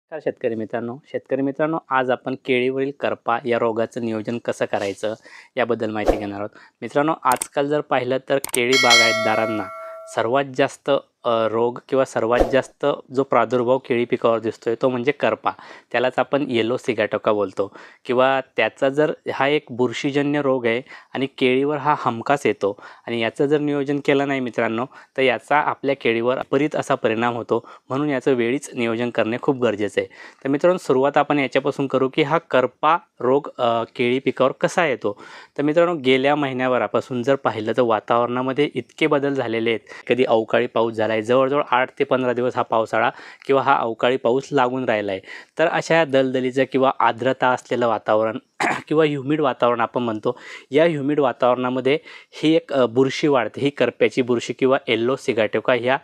शेतकरी मित्रांनो, आज आपण केळीवरील करपा या रोगाचं नियोजन कसं करायचं याबद्दल माहिती घेणार आहोत. मित्रांनो, आजकाल जर पाहिलं तर केळी बागायतदारांना सर्वात जास्त रोग किंवा सर्वात जास्त जो प्रादुर्भाव केळी पिकावर दिसतोय तो म्हणजे करपा. त्यालाच आपण येलो सिगाटोका बोलतो किंवा त्याचा जर हा एक बुरशीजन्य रोग आहे आणि केळीवर हा हमखास येतो आणि याचं जर नियोजन केलं नाही मित्रांनो, तर याचा आपल्या केळीवर विपरीत असा परिणाम होतो. म्हणून याचं वेळीच नियोजन करणे खूप गरजेचं आहे. तर मित्रांनो, सुरुवात आपण याच्यापासून करू की हा करपा रोग केळी पिकावर कसा येतो. तर मित्रांनो, गेल्या महिन्याभरापासून जर पाहिलं तर वातावरणामध्ये इतके बदल झालेले आहेत. कधी अवकाळी पाऊस झाला आहे, जवळजवळ 8 ते 15 दिवस हा पावसाळा किंवा हा अवकाळी पाऊस लागून राहिला आहे. तर अशा दलदलीचं किंवा आर्द्रता असलेलं वातावरण किंवा ह्युमिड वातावरण आपण म्हणतो. या ह्युमिड वातावरणामध्ये ही एक बुरशी वाढते. ही करप्याची बुरशी किंवा येलो सिगाटोका ह्या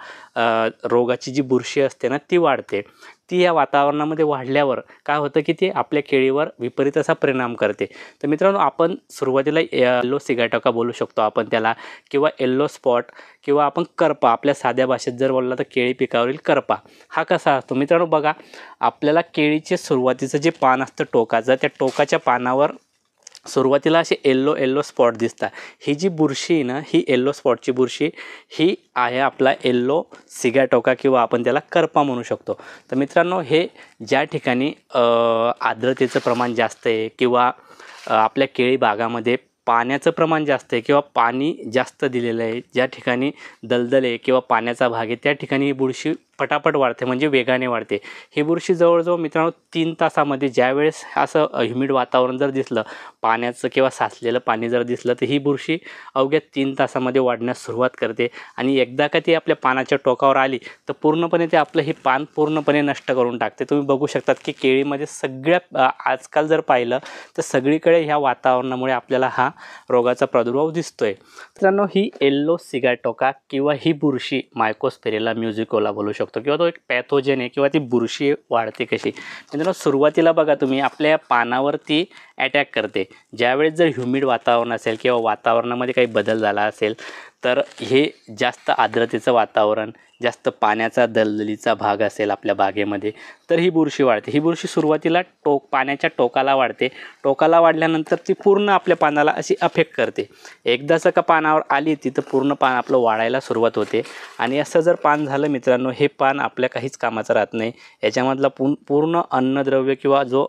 रोगाची जी बुरशी असते ना, ती वाढते. ती या वातावरणामध्ये वाढल्यावर काय होतं की ते आपल्या केळीवर विपरीत असा परिणाम करते. तर मित्रांनो, आपण सुरुवातीला येलो सिगाटोका बोलू शकतो आपण त्याला, किंवा येल्लो स्पॉट किंवा आपण करपा आपल्या साध्या भाषेत जर बोलला तर केळी पिकावरील करपा. हा कसा असतो मित्रांनो, बघा, आपल्याला केळीचे सुरुवातीचं जे पान असतं टोकाचं, त्या टोकाच्या पानावर सुरुवातीला असे येल्लो स्पॉट दिसतात. ही जी बुरशी आहे ना, ही येल्लो स्पॉटची बुरशी ही आहे आपला येल्लो सिगाटोका किंवा आपण त्याला करपा म्हणू शकतो. तर मित्रांनो, हे ज्या ठिकाणी आर्द्रतेचं प्रमाण जास्त आहे किंवा आपल्या केळी बागामध्ये पाण्याचं प्रमाण जास्त आहे किंवा पाणी जास्त दिलेलं आहे, ज्या ठिकाणी दलदल आहे किंवा पाण्याचा भाग आहे, त्या ठिकाणी ही बुरशी पटापट वाढते, म्हणजे वेगाने वाढते. ही बुरशी जवळजवळ मित्रांनो 3 तासामध्ये, ज्यावेळेस असं ह्युमिड वातावरण जर दिसलं, पाण्याचं किंवा साचलेलं पाणी जर दिसलं, तर ही बुरशी अवघ्या 3 तासामध्ये वाढण्यास सुरुवात करते. आणि एकदा का ती आपल्या पानाच्या टोकावर आली तर पूर्णपणे ते आपलं हे पान पूर्णपणे नष्ट करून टाकते. तुम्ही बघू शकतात की केळीमध्ये सगळ्या आजकाल जर पाहिलं तर सगळीकडे ह्या वातावरणामुळे आपल्याला हा रोगाचा प्रादुर्भाव दिसतोय. मित्रांनो, ही येल्लो सिगाटोका किंवा ही बुरशी मायकोस्पेरेला म्युझिकोला बोलू शकतो किंवा तो एक पॅथोजन आहे किंवा ती बुरशी वाढते कशी. मित्रांनो, सुरुवातीला बघा तुम्ही, आपल्या पानावरती अटॅक करते. ज्यावेळेस जर ह्युमिड वातावरण असेल किंवा वातावरणामध्ये काही बदल झाला असेल, तर हे जास्त आर्द्रतेचं वातावरण, जास्त पाण्याचा दलदलीचा भाग असेल आपल्या बागेमध्ये, तर ही बुरशी वाढते. ही बुरशी सुरुवातीला पाण्याच्या टोकाला वाढते. टोकाला वाढल्यानंतर ती पूर्ण आपल्या पानाला अशी अफेक्ट करते. एकदाच का पानावर आली तिथं पूर्ण पान आपलं वाढायला सुरुवात होते. आणि असं जर पान झालं मित्रांनो, हे पान आपल्या काहीच कामाचं राहत नाही. याच्यामधला पूर्ण अन्नद्रव्य किंवा जो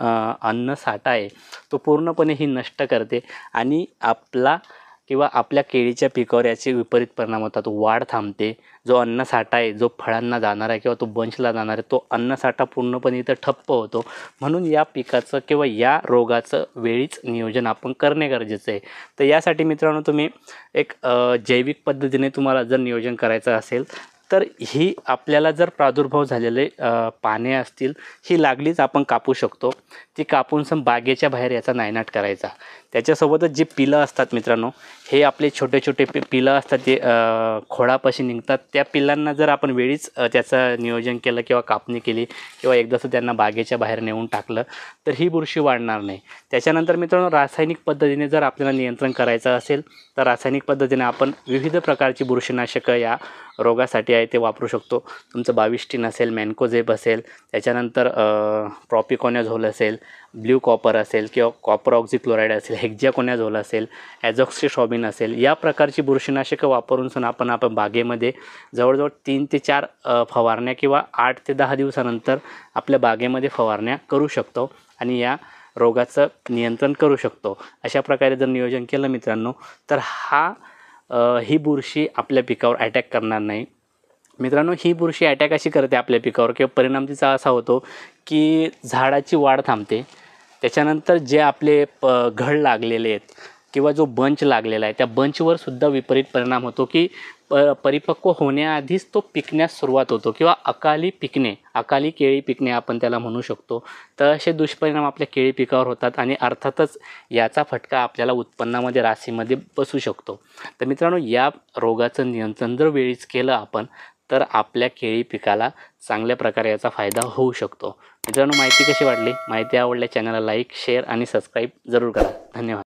अन्न साठा आहे तो पूर्णपणे ही नष्ट करते आणि आपला किंवा आपल्या केळीच्या पिकावर याचे विपरीत परिणाम होतात. वाढ थांबते. जो अन्नसाठा आहे, जो फळांना जाणार आहे किंवा तो बंचला जाणार आहे, तो अन्नसाठा पूर्णपणे इथं ठप्प होतो. म्हणून या पिकाचं किंवा या रोगाचं वेळीच नियोजन आपण करणे गरजेचं आहे. तर यासाठी मित्रांनो, तुम्ही एक जैविक पद्धतीने तुम्हाला जर नियोजन करायचं असेल तर ही आपल्याला जर प्रादुर्भाव झालेले पाने असतील, ही लागलीच आपण कापू शकतो. ती कापून बागेच्या बाहेर याचा नायनाट करायचा. त्याच्यासोबतच जे पिलं असतात मित्रांनो, हे आपले छोटे छोटे पिलं असतात, ते खोडापाशी निघतात. त्या पिलांना जर आपण वेळीच त्याचं नियोजन केलं किंवा कापणी केली किंवा एकदाच त्यांना बागेच्या बाहेर नेऊन टाकलं तर ही बुरशी वाढणार नाही. त्याच्यानंतर मित्रांनो, रासायनिक पद्धतीने जर आपल्याला नियंत्रण करायचं असेल तर रासायनिक पद्धतीने आपण विविध प्रकारची बुरशीनाशकं या रोगासाठी आहे ते वापरू शकतो. तुमचं 22 असेल, मॅन्कोझेब असेल, त्याच्यानंतर प्रॉपिकॉनॅझोल असेल, ब्ल्यू कॉपर असेल किंवा कॉपर ऑक्झिक्लोराईड असेल, हेक्झाकोनॅझोल असेल, ॲझॉक्सिस्ट्रॉबिन असेल, या प्रकारची बुरशीनाशकं वापरून आपण बागेमध्ये जवळजवळ 3 ते 4 फवारण्या किंवा 8 ते 10 दिवसानंतर आपल्या बागेमध्ये फवारण्या करू शकतो आणि या रोगाचं नियंत्रण करू शकतो. अशा प्रकारे जर नियोजन केलं मित्रांनो, तर ही बुरशी आपल्या पिकावर अटॅक करणार नाही. मित्रांनो, ही बुरशी अटॅक अशी करते आपल्या पिकावर किंवा परिणाम तिचा असा होतो की झाडाची वाढ थांबते. त्याच्यानंतर जे आपले घड लागलेले आहेत किंवा जो बंच लागलेला आहे, त्या बंचवर सुद्धा विपरीत परिणाम होतो की परिपक्व होण्याआधीच तो पिकण्यास सुरुवात होतो किंवा अकाली केळी पिकणे आपण त्याला म्हणू शकतो. तर असे दुष्परिणाम आपल्या केळी पिकावर होतात आणि अर्थातच याचा फटका आपल्याला उत्पन्नामध्ये, राशीमध्ये बसू शकतो. तर मित्रांनो, या रोगाचं नियंत्रण जर वेळीच केलं आपण तर आपल्या केळी पिकाला चांगल्या प्रकारे याचा फायदा होऊ शकतो. मित्रांनो, माहिती कशी वाटली? माहिती आवडल्यास चॅनलला लाईक, शेअर आणि सबस्क्राईब जरूर करा. धन्यवाद.